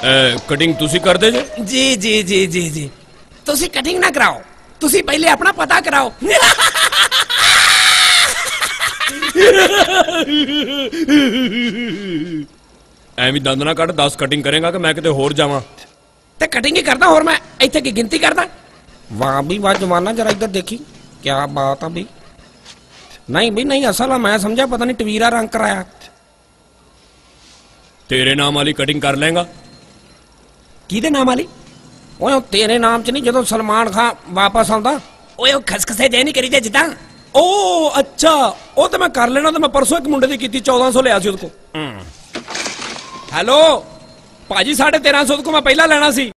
Cutting तुसी कर दे जे? जी जी जी जी जी तुसी कटिंग ना कराओ, तुसी पहले अपना पता कराओ। ਐਵੇਂ ਦੰਦ ਨਾ ਕੱਢ। 10 ਕਟਿੰਗ ਕਰੇਗਾ ਕਿ ਮੈਂ ਕਿਤੇ ਹੋਰ ਜਾਵਾਂ? ਤੇ ਕਟਿੰग ही करदा, और मैं इत्थे की गिनती करदा? वाह भी वाह जवाना, जरा इधर देखी, क्या बात है भाई। नहीं भाई नहीं, असल है मैं समझा पता नहीं टवीरा रंग कराया। तेरे नाम वाली कटिंग कर लेगा? किहदे नाम वाली? ओए तेरे नाम च नहीं, जदों सलमान खान वापस आउंदा ओए ओ खसखसे जे नहीं करी दे जिद्दां। ओ अच्छा, ਉਹ ਤੇ ਮੈਂ ਕਰ ਲੈਣਾ। ਤੇ ਮੈਂ ਪਰਸੋਂ ਇੱਕ ਮੁੰਡੇ ਦੀ ਕੀਤੀ, 1400 ਲਿਆ ਸੀ ਉਹਦੇ ਕੋਲ। ਹੈਲੋ ਭਾਜੀ, 1350 ਕੋ ਮੈਂ ਪਹਿਲਾਂ ਲੈਣਾ ਸੀ।